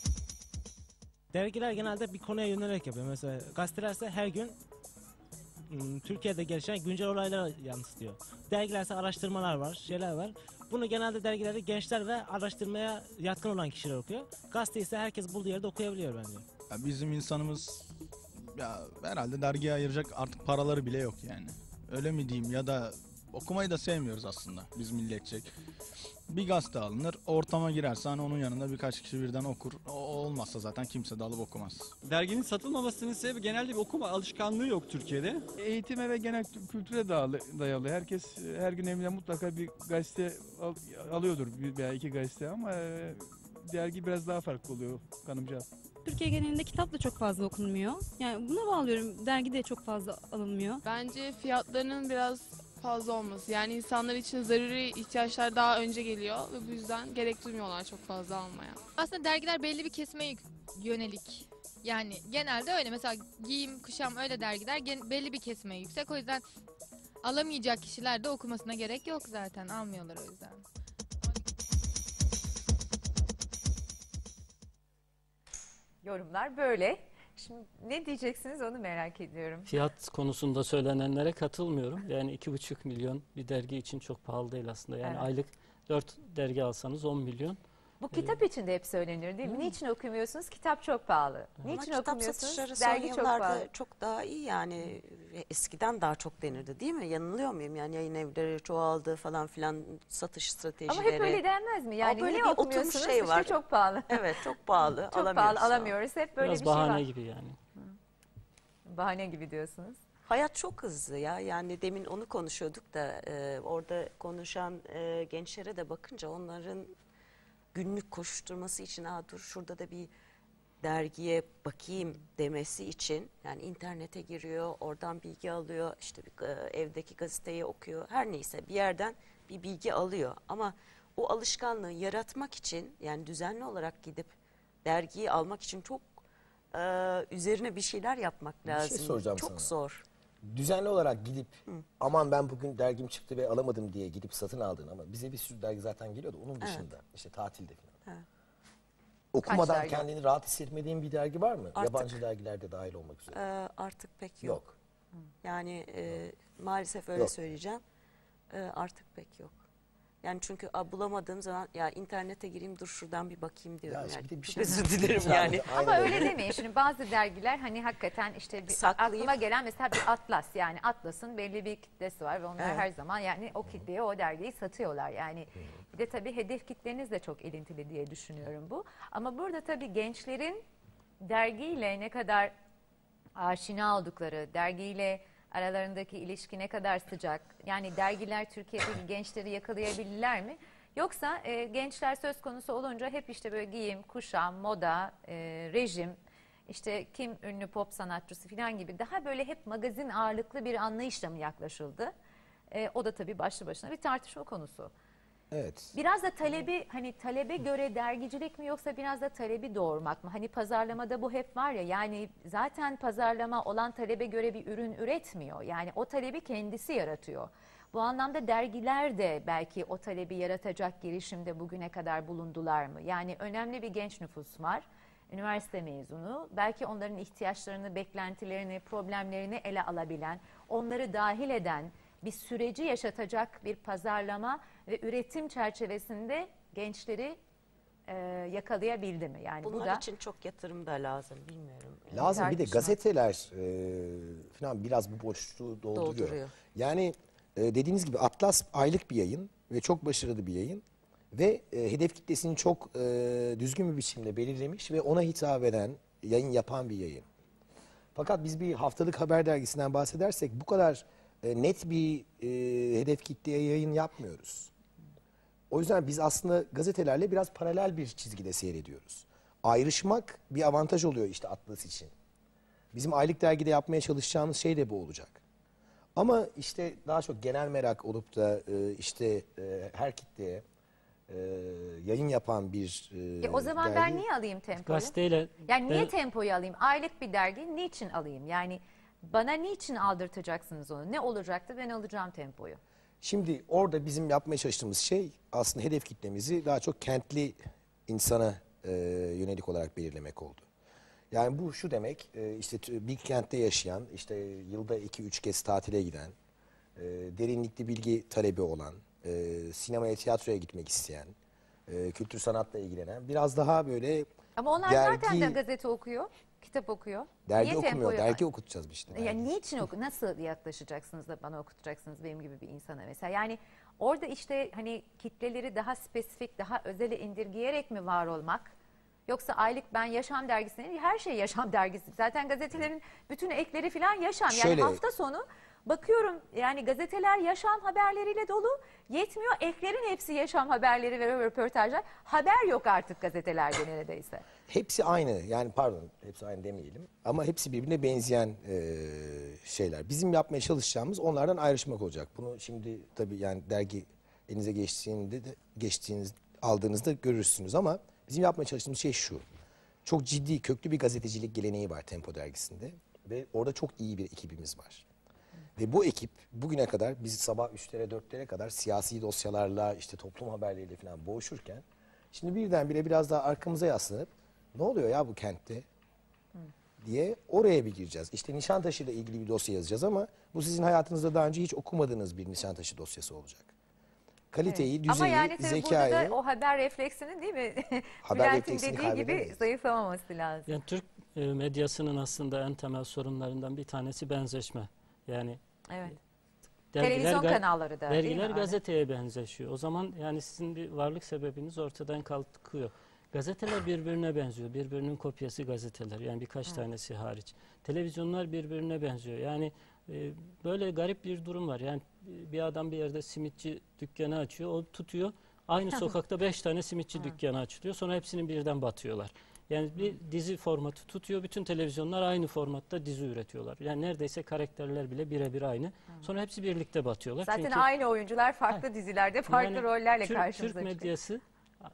Dergiler genelde bir konuya yönelerek yapıyor. Mesela gazetelerse her gün ım, Türkiye'de gelişen güncel olayları yansıtıyor. Dergilerse araştırmalar var, şeyler var. Bunu genelde dergileri gençler ve araştırmaya yatkın olan kişiler okuyor. Gazete ise herkes bulduğu yerde okuyabiliyor bence. Ya bizim insanımız ya herhalde dergiye ayıracak artık paraları bile yok yani. Öyle mi diyeyim, ya da okumayı da sevmiyoruz aslında biz milletçek. Bir gazete alınır, ortama girerse hani onun yanında birkaç kişi birden okur. O olmazsa zaten kimse de alıp okumaz. Derginin satılmamasının sebebi genelde bir okuma alışkanlığı yok Türkiye'de. Eğitime ve genel kültüre dayalı. dayalı. Herkes her gün evine mutlaka bir gazete al, alıyordur, bir veya iki gazete, ama e, dergi biraz daha farklı oluyor kanımca. Türkiye genelinde kitap da çok fazla okunmuyor. Yani buna bağlıyorum. Dergi de çok fazla alınmıyor. Bence fiyatlarının biraz fazla olması. Yani insanlar için zaruri ihtiyaçlar daha önce geliyor ve bu yüzden gerek duymuyorlar çok fazla almaya. Aslında dergiler belli bir kesime yönelik. Yani genelde öyle. Mesela giyim, kuşam öyle dergiler gen- belli bir kesime yüksek. O yüzden alamayacak kişiler de okumasına gerek yok zaten. Almıyorlar o yüzden. Yorumlar böyle. Şimdi ne diyeceksiniz onu merak ediyorum. Fiyat konusunda söylenenlere katılmıyorum. Yani iki buçuk milyon bir dergi için çok pahalı değil aslında. Yani Evet. aylık dört dergi alsanız on milyon. Bu kitap için de hep söylenir değil mi? Niçin okumuyorsunuz? Kitap çok pahalı. Ama Niçin kitap okumuyorsunuz? satışları son Dergi çok yıllarda pahalı. çok daha iyi yani. Eskiden daha çok denirdi değil mi? Yanılıyor muyum? Yani yayın evleri çoğaldı falan filan, satış stratejileri. Ama hep öyle denmez mi? Yani Ama böyle niye bir oturmuş okumuyorsunuz? şey var. İşte çok pahalı. Evet, çok pahalı. Çok alamıyoruz pahalı şu an. alamıyoruz. Hep böyle Biraz bir şey bahane var. gibi yani. Bahane gibi diyorsunuz. Hayat çok hızlı ya. Yani demin onu konuşuyorduk da e, orada konuşan e, gençlere de bakınca onların günlük koşuşturması için, "Aa, dur şurada da bir dergiye bakayım" demesi için, yani internete giriyor, oradan bilgi alıyor, işte bir, e, evdeki gazeteyi okuyor, her neyse bir yerden bir bilgi alıyor. Ama o alışkanlığı yaratmak için, yani düzenli olarak gidip dergiyi almak için çok e, üzerine bir şeyler yapmak şey lazım. soracağım çok sana. zor. Düzenli olarak gidip aman ben bugün dergim çıktı ve alamadım diye gidip satın aldın, ama bize bir sürü dergi zaten geliyordu. Onun dışında işte tatilde falan. Evet. Okumadan dergi? kendini rahat hissetmediğin bir dergi var mı? Artık- Yabancı dergilerde dahil olmak üzere. E, artık pek yok. Yok. Yani e, maalesef öyle Yok. söyleyeceğim. E, artık pek yok. Yani çünkü a, bulamadığım zaman ya internete gireyim, dur şuradan bir bakayım diyorum. Ya işte yani. bir de bir Çok şey- özür dilerim yani. Ama öyle demeyin. Şimdi bazı dergiler hani hakikaten işte bir, Saklayıp- aklıma gelen mesela bir Atlas, yani Atlas'ın belli bir kitlesi var ve onlar Evet. her zaman yani o kitleye o dergiyi satıyorlar. Yani bir de tabii hedef kitleniz de çok ilintili diye düşünüyorum bu. Ama burada tabii gençlerin dergiyle ne kadar aşina oldukları, dergiyle aralarındaki ilişki ne kadar sıcak, yani dergiler Türkiye'deki gençleri yakalayabilirler mi? Yoksa e, gençler söz konusu olunca hep işte böyle giyim, kuşam, moda, e, rejim, işte kim ünlü pop sanatçısı falan gibi daha böyle hep magazin ağırlıklı bir anlayışla mı yaklaşıldı? E, o da tabii başlı başına bir tartışma konusu. Evet. Biraz da talebi, hani talebe göre dergicilik mi yoksa biraz da talebi doğurmak mı? Hani pazarlamada bu hep var ya, yani zaten pazarlama olan talebe göre bir ürün üretmiyor. Yani o talebi kendisi yaratıyor. Bu anlamda dergiler de belki o talebi yaratacak girişimde bugüne kadar bulundular mı? Yani önemli bir genç nüfus var. Üniversite mezunu, belki onların ihtiyaçlarını, beklentilerini, problemlerini ele alabilen, onları dahil eden bir süreci yaşatacak bir pazarlama ve üretim çerçevesinde gençleri e, yakalayabildi mi? Yani Bunlar bu da için çok yatırım da lazım, bilmiyorum. Lazım, bir de tartışma. gazeteler e, falan biraz bu boşluğu dolduruyor. Dolduruyor. Yani e, dediğiniz gibi Atlas aylık bir yayın ve çok başarılı bir yayın ve e, hedef kitlesini çok e, düzgün bir biçimde belirlemiş ve ona hitap eden, yayın yapan bir yayın. Fakat biz bir haftalık haber dergisinden bahsedersek bu kadar e, net bir e, hedef kitleye yayın yapmıyoruz. O yüzden biz aslında gazetelerle biraz paralel bir çizgide seyrediyoruz. Ayrışmak bir avantaj oluyor işte Atlas için. Bizim aylık dergide yapmaya çalışacağımız şey de bu olacak. Ama işte daha çok genel merak olup da e, işte e, her kitleye e, yayın yapan bir e, E o zaman dergi- ben niye alayım tempoyu? Gazeteyle Yani niye ben- tempoyu alayım? Aylık bir dergi niçin alayım? Yani bana niçin aldırtacaksınız onu? Ne olacaktı, ben alacağım tempoyu. Şimdi orada bizim yapmaya çalıştığımız şey aslında hedef kitlemizi daha çok kentli insana e, yönelik olarak belirlemek oldu. Yani bu şu demek, e, işte t- bir kentte yaşayan, işte yılda iki üç kez tatile giden, e, derinlikli bilgi talebi olan, e, sinemaya, tiyatroya gitmek isteyen, e, kültür sanatla ilgilenen, biraz daha böyle Ama onlar dergi, zaten de gazete okuyor, kitap okuyor. dergi Niye okumuyor, tempoyu- dergi okutacağız biz işte. Yani niçin oku? Nasıl yaklaşacaksınız da bana okutacaksınız benim gibi bir insana mesela? Yani orada işte hani kitleleri daha spesifik, daha özele indirgeyerek mi var olmak? Yoksa aylık ben Yaşam Dergisi'nin her şey Yaşam Dergisi. Zaten gazetelerin bütün ekleri falan yaşam. Yani Şöyle- hafta sonu bakıyorum yani gazeteler yaşam haberleriyle dolu. Yetmiyor, eklerin hepsi yaşam haberleri ve röportajlar. Haber yok artık gazetelerde neredeyse. Hepsi aynı, yani pardon hepsi aynı demeyelim ama hepsi birbirine benzeyen e, şeyler. Bizim yapmaya çalışacağımız onlardan ayrışmak olacak. Bunu şimdi tabii yani dergi elinize geçtiğinde de geçtiğiniz aldığınızda görürsünüz ama bizim yapmaya çalıştığımız şey şu. Çok ciddi, köklü bir gazetecilik geleneği var Tempo dergisinde ve orada çok iyi bir ekibimiz var. Ve bu ekip bugüne kadar biz sabah üçlere dörtlere kadar siyasi dosyalarla işte toplum haberleriyle falan boğuşurken şimdi birdenbire biraz daha arkamıza yaslanıp ne oluyor ya bu kentte diye oraya bir gireceğiz. İşte Nişantaşı ile ilgili bir dosya yazacağız ama bu sizin hayatınızda daha önce hiç okumadığınız bir Nişantaşı dosyası olacak. Kaliteyi, Evet. düzeyi, Ama yani tabii zekayı... burada da o haber refleksinin değil mi? Haber Bülent'in refleksini dediği gibi kaybedemeyiz. zayıflamaması lazım. Yani Türk e, medyasının aslında en temel sorunlarından bir tanesi benzeşme. Yani Evet. dergiler, Televizyon ga- kanalları da değil mi? dergiler Aynen. gazeteye benzeşiyor. O zaman yani sizin bir varlık sebebiniz ortadan kalkıyor. Gazeteler birbirine benziyor. Birbirinin kopyası gazeteler. Yani birkaç Evet. tanesi hariç. Televizyonlar birbirine benziyor. Yani e, böyle garip bir durum var. Yani bir adam bir yerde simitçi dükkanı açıyor. O tutuyor. Aynı sokakta beş tane simitçi dükkanı açılıyor. Sonra hepsinin birden batıyorlar. Yani bir dizi formatı tutuyor. Bütün televizyonlar aynı formatta dizi üretiyorlar. Yani neredeyse karakterler bile birebir aynı. Sonra hepsi birlikte batıyorlar. Zaten Çünkü aynı oyuncular farklı dizilerde farklı yani rollerle Türk, karşımıza Türk çıkıyor. medyası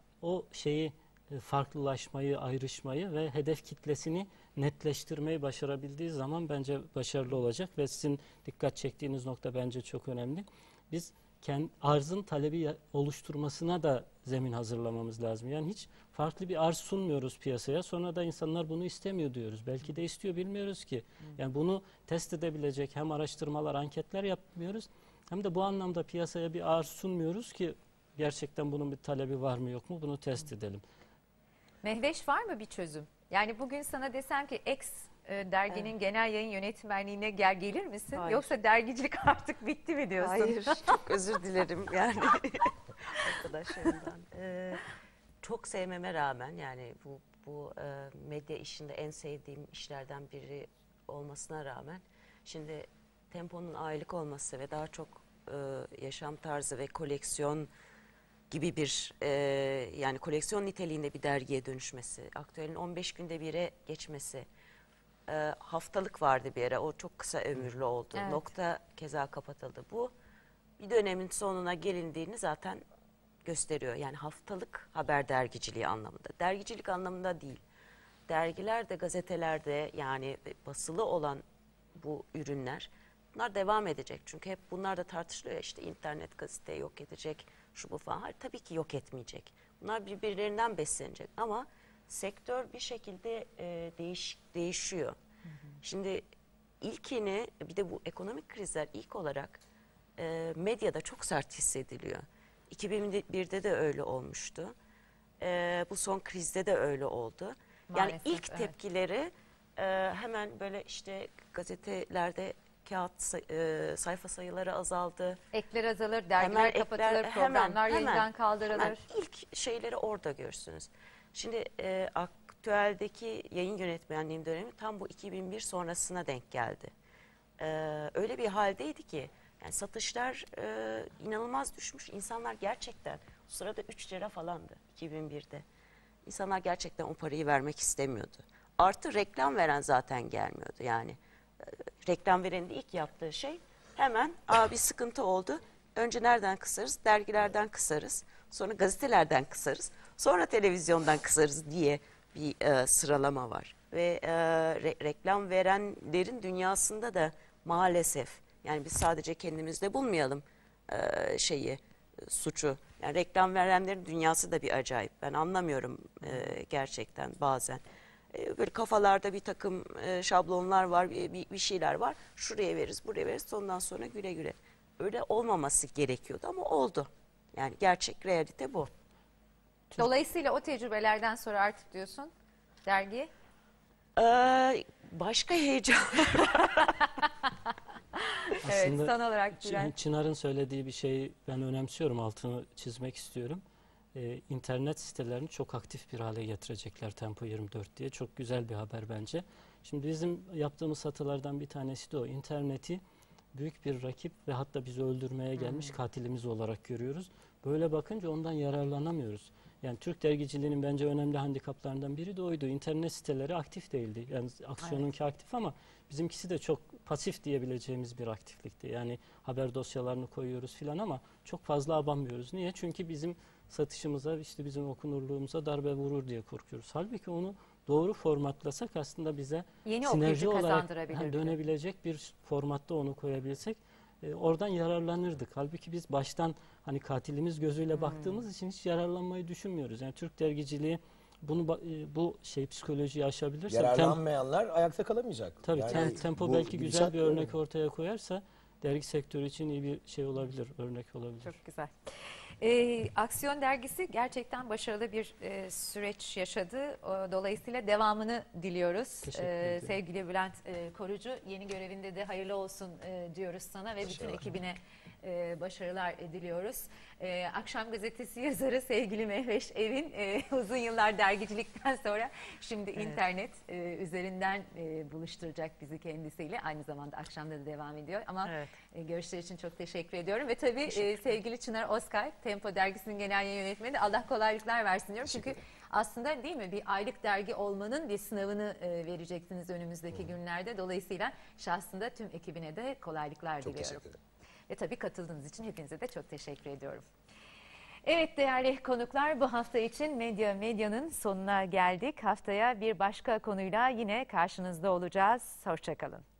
o şeyi e, farklılaşmayı, ayrışmayı ve hedef kitlesini netleştirmeyi başarabildiği zaman bence başarılı olacak ve sizin dikkat çektiğiniz nokta bence çok önemli. Biz kendi arzın talebi ya- oluşturmasına da zemin hazırlamamız lazım. Yani hiç farklı bir arz sunmuyoruz piyasaya. Sonra da insanlar bunu istemiyor diyoruz. Belki de istiyor, bilmiyoruz ki. Yani bunu test edebilecek hem araştırmalar, anketler yapmıyoruz. Hem de bu anlamda piyasaya bir arz sunmuyoruz ki gerçekten bunun bir talebi var mı yok mu bunu test edelim. Mehveş, var mı bir çözüm? Yani bugün sana desem ki X e, derginin genel yayın yönetmenliğine gel gelir misin? Hayır. Yoksa dergicilik artık bitti mi diyorsun? Hayır, çok özür dilerim yani arkadaşlarımdan. Ee, çok sevmeme rağmen yani bu bu e, medya işinde en sevdiğim işlerden biri olmasına rağmen şimdi Tempo'nun aylık olması ve daha çok e, yaşam tarzı ve koleksiyon gibi bir e, yani koleksiyon niteliğinde bir dergiye dönüşmesi, aktüelin on beş günde bire geçmesi, e, haftalık vardı bir ara, o çok kısa ömürlü oldu. Evet. Nokta keza kapatıldı. Bu bir dönemin sonuna gelindiğini zaten gösteriyor. Yani haftalık haber dergiciliği anlamında. Dergicilik anlamında değil. Dergilerde, gazetelerde yani basılı olan bu ürünler bunlar devam edecek. Çünkü hep bunlar da tartışılıyor ya, işte internet gazete yok edecek, şu bu falan. Hayır, tabii ki yok etmeyecek. Bunlar birbirlerinden beslenecek ama sektör bir şekilde e, değiş, değişiyor. Hı hı. Şimdi ilkini bir de bu ekonomik krizler ilk olarak e, medyada çok sert hissediliyor. iki bin birde de öyle olmuştu. E, bu son krizde de öyle oldu. Yani Maalesef, ilk evet. tepkileri e, hemen böyle işte gazetelerde kağıt say- e, sayfa sayıları azaldı. Ekler azalır, dergiler Hemen kapatılır, ekler- programlar hemen, yayından hemen, kaldırılır. hemen ilk şeyleri orada görürsünüz. Şimdi e, aktüeldeki yayın yönetmenliğim dönemi tam bu iki bin bir sonrasına denk geldi. E, öyle bir haldeydi ki yani satışlar e, inanılmaz düşmüş. İnsanlar gerçekten o sırada üç lira falandı iki bin birde. İnsanlar gerçekten o parayı vermek istemiyordu. Artı reklam veren zaten gelmiyordu yani. E, reklam verenin de ilk yaptığı şey hemen aa bir sıkıntı oldu. Önce nereden kısarız? Dergilerden kısarız. Sonra gazetelerden kısarız. Sonra televizyondan kısarız diye bir e, sıralama var. Ve e, re- reklam verenlerin dünyasında da maalesef yani biz sadece kendimizde bulmayalım e, şeyi, e, suçu. Yani reklam verenlerin dünyası da bir acayip. Ben anlamıyorum e, gerçekten bazen. E, böyle kafalarda bir takım e, şablonlar var, bir, bir- bir şeyler var. Şuraya veririz, buraya veririz. Ondan sonra güle güle. Öyle olmaması gerekiyordu ama oldu. Yani gerçek realite bu. Dolayısıyla o tecrübelerden sonra artık diyorsun dergi. Ee, başka heyecan. Evet, Aslında son olarak Çın- Bülent. Çınar'ın söylediği bir şeyi ben önemsiyorum, altını çizmek istiyorum. Ee, internet sitelerini çok aktif bir hale getirecekler Tempo yirmi dört diye. Çok güzel bir haber bence. Şimdi bizim yaptığımız hatalardan bir tanesi de o. İnterneti büyük bir rakip ve hatta bizi öldürmeye gelmiş katilimiz olarak görüyoruz. Böyle bakınca ondan yararlanamıyoruz. Yani Türk dergiciliğinin bence önemli handikaplarından biri de oydu. İnternet siteleri aktif değildi. Yani Aksiyon'unki aktif ama bizimkisi de çok pasif diyebileceğimiz bir aktiflikti. Yani haber dosyalarını koyuyoruz filan ama çok fazla abanmıyoruz. Niye? Çünkü bizim satışımıza, işte bizim okunurluğumuza darbe vurur diye korkuyoruz. Halbuki onu doğru formatlasak aslında bize Yeni sinerji okuyucu olarak kazandırabilirdi. hani dönebilecek bir formatta onu koyabilsek e, oradan yararlanırdık. Halbuki biz baştan hani katilimiz gözüyle Hmm. baktığımız için hiç yararlanmayı düşünmüyoruz. Yani Türk dergiciliği bunu ba- e, bu şey psikolojiyi aşabilirse tem- Yararlanmayanlar ayakta kalamayacak. tabii Yani tem- tempo bu belki güzel gidişat bir böyle. örnek ortaya koyarsa dergi sektörü için iyi bir şey olabilir, örnek olabilir. Çok güzel. Ee, Aksiyon dergisi gerçekten başarılı bir e, süreç yaşadı. O, dolayısıyla devamını diliyoruz. Teşekkür Ee, ederim. sevgili Bülent e, Korucu, yeni görevinde de hayırlı olsun e, diyoruz sana ve bütün İnşallah. ekibine e, başarılar e, diliyoruz. E, Akşam Gazetesi yazarı sevgili Mehveş Evin e, uzun yıllar dergicilikten sonra şimdi Evet. internet e, üzerinden e, buluşturacak bizi kendisiyle. Aynı zamanda akşamda da devam ediyor ama Evet. e, görüşler için çok teşekkür ediyorum ve tabii e, sevgili Çınar Özkay, Tempo Dergisi'nin genel yayın yönetmeni, Allah kolaylıklar versin diyorum. Çünkü aslında değil mi bir aylık dergi olmanın bir sınavını e, vereceksiniz önümüzdeki günlerde. Dolayısıyla şahsında tüm ekibine de kolaylıklar Çok diliyorum. teşekkür ederim. Ve tabii katıldığınız için hepinize de çok teşekkür ediyorum. Evet değerli konuklar, bu hafta için Medya Medya'nın sonuna geldik. Haftaya bir başka konuyla yine karşınızda olacağız. Hoşça kalın.